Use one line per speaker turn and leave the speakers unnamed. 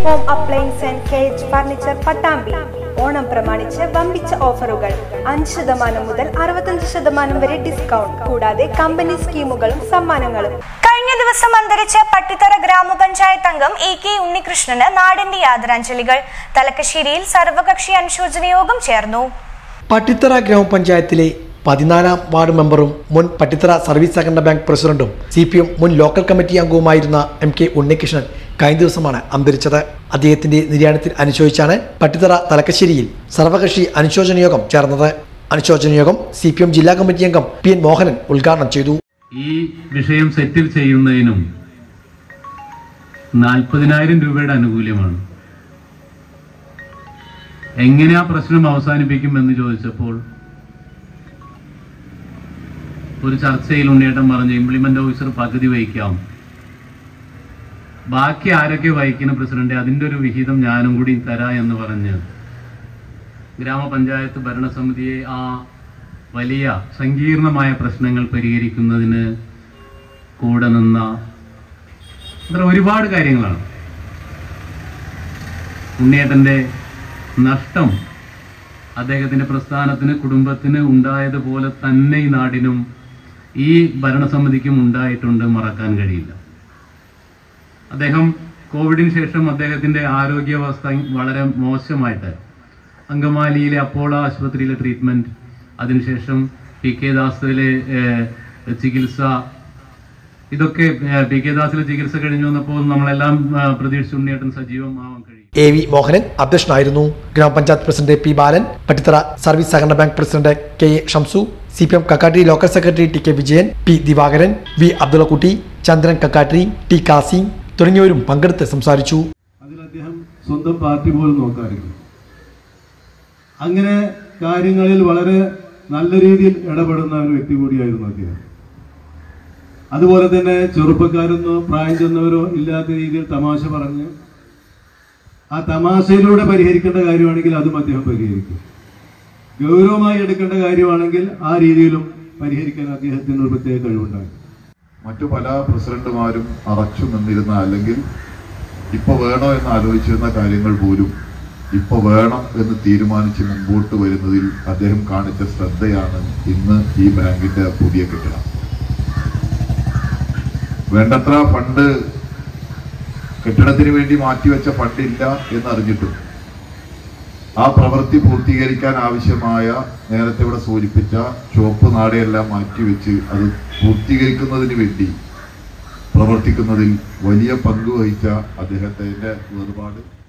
Home appliances and കേജ് furniture Pattambi. Onam പ്രമാണിച്ച് വമ്പിച്ച ഓഫറുകൾ 5% മുതൽ 65% വരെ ഡിസ്കൗണ്ട്, കൂടാതെ കമ്പനി സ്കീമുകളും സമ്മാനങ്ങളും. കഴിഞ്ഞ ദിവസം അന്തരിച്ച പട്ടിത്തറ ഗ്രാമപഞ്ചായത്ത് അംഗം AK ഉണ്ണികൃഷ്ണന് നാടിന്റെ ആദരാഞ്ജലികൾ. തലക്കശ്ശേരിയിൽ സർവകക്ഷി അനുശോചന യോഗം ചേർന്നു.
പട്ടിത്തറ ഗ്രാമപഞ്ചായത്തിലെ 14-ാം വാർഡ് മെമ്പറും മുൻ പട്ടിത്തറ സർവീസ് സഹകരണ ബാങ്ക് പ്രസിഡന്റും CPM മുൻ ലോക്കൽ കമ്മിറ്റി അംഗവുമായിരുന്ന MK ഉണ്ണികൃഷ്ണൻ കഴിഞ്ഞ ദിവസമാണ് അന്തരിച്ചത്. അദ്ദേഹത്തിന്റെ നിര്യാണത്തിൽ അനുശോചിച്ചാണ് പട്ടിത്തറ തലക്കശ്ശേരിയിൽ സർവകക്ഷി അനുശോചന യോഗം ചേർന്നത്. അനുശോചന യോഗം CPM ജില്ലാ കമ്മിറ്റി അംഗം PN മോഹനൻ ഉദ്ഘാടനം ചെയ്തു.
ഈ വിഷയം സെറ്റിൽ ചെയ്യുന്നതിനും 40,000 രൂപയുടെ ആനുകൂല്യമാണ്. എങ്ങനെ ആ പ്രശ്നം അവസാനിപ്പിക്കുമെന്ന് ചോദിച്ചപ്പോൾ ഒരു ചർച്ചയിൽ ഉണ്ണിയേട്ടൻ പറഞ്ഞ് ഇംപ്ലിമെന്റ് ഓഫീസർ പകുതി വഹിക്കാം, ബാക്കി ആരൊക്കെ വഹിക്കുന്ന പ്രസിഡന്റ് അതിൻ്റെ ഒരു വിഹിതം ഞാനും കൂടി തരാ എന്ന് പറഞ്ഞ് ഗ്രാമപഞ്ചായത്ത് ഭരണസമിതിയെ ആ വലിയ സങ്കീർണമായ പ്രശ്നങ്ങൾ പരിഹരിക്കുന്നതിന് കൂടെ നിന്ന അത്ര ഒരുപാട് കാര്യങ്ങളാണ്. ഉണ്ണിയേട്ടൻ്റെ നഷ്ടം അദ്ദേഹത്തിൻ്റെ പ്രസ്ഥാനത്തിന് കുടുംബത്തിന് ഉണ്ടായതുപോലെ തന്നെ ഈ നാടിനും ഈ ഭരണസമിതിക്കും ഉണ്ടായിട്ടുണ്ട്, മറക്കാൻ കഴിയില്ല. അദ്ദേഹം കോവിഡിന് ശേഷം അദ്ദേഹത്തിൻ്റെ ആരോഗ്യാവസ്ഥ വളരെ മോശമായിട്ട് അങ്കമാലിയിലെ അപ്പോളോ ആശുപത്രിയിലെ ട്രീറ്റ്മെൻറ്റ്, അതിനുശേഷം PK ദാസിലെ ചികിത്സ, ഇതൊക്കെ PK ദാസിലെ ചികിത്സ കഴിഞ്ഞു വന്നപ്പോൾ നമ്മളെല്ലാം പ്രതീക്ഷിച്ചു ഉണ്ണിയേട്ടൻ സജീവമാവാൻ കഴിയും.
AV മോഹനൻ അധ്യക്ഷനായിരുന്നു. ഗ്രാമപഞ്ചായത്ത് president P Balan, Pattithara service സഹകരണ bank president KA Shamsu, CPM Kakkatti local secretary TK Vijayan, P Divakaran, V Abdullakutty, Chandran Kakkatti, T Kasim തുടങ്ങിയവരും പങ്കെടുത്ത് സംസാരിച്ചു.
അതിൽ അദ്ദേഹം സ്വന്തം പാർട്ടി പോലും നോക്കാറില്ല. അങ്ങനെ കാര്യങ്ങളിൽ വളരെ നല്ല രീതിയിൽ ഇടപെടുന്ന ഒരു വ്യക്തി കൂടിയായിരുന്നു അദ്ദേഹം. അതുപോലെ തന്നെ ചെറുപ്പക്കാരെന്നോ പ്രായം ചെന്നവരോ ഇല്ലാത്ത രീതിയിൽ തമാശ പറഞ്ഞ് ആ തമാശയിലൂടെ പരിഹരിക്കേണ്ട കാര്യമാണെങ്കിൽ അതും അദ്ദേഹം പരിഹരിക്കും. ഗൗരവമായി എടുക്കേണ്ട കാര്യമാണെങ്കിൽ ആ രീതിയിലും പരിഹരിക്കാൻ അദ്ദേഹത്തിന് ഒരു പ്രത്യേക കഴിവുണ്ടാകും.
മറ്റു പല പ്രസിഡന്റുമാരും അറച്ചു നിന്നിരുന്ന, അല്ലെങ്കിൽ ഇപ്പോൾ വേണോ എന്ന് ആലോചിച്ചിരുന്ന കാര്യങ്ങൾ പോലും ഇപ്പോൾ വേണം എന്ന് തീരുമാനിച്ച് മുമ്പോട്ട് വരുന്നതിൽ അദ്ദേഹം കാണിച്ച ശ്രദ്ധയാണ് ഇന്ന് ഈ ബാങ്കിന്റെ പുതിയ കെട്ടിടം. വേണ്ടത്ര ഫണ്ട് കെട്ടിടത്തിന് വേണ്ടി മാറ്റിവെച്ച ഫണ്ടില്ല എന്നറിഞ്ഞിട്ടും ആ പ്രവൃത്തി പൂർത്തീകരിക്കാൻ ആവശ്യമായ, നേരത്തെ ഇവിടെ സൂചിപ്പിച്ച ചുവപ്പ് നാടയെല്ലാം മാറ്റിവെച്ച് അത് പൂർത്തീകരിക്കുന്നതിന് വേണ്ടി പ്രവർത്തിക്കുന്നതിൽ വലിയ പങ്ക് വഹിച്ച അദ്ദേഹത്തിന്റെ വേർപാട്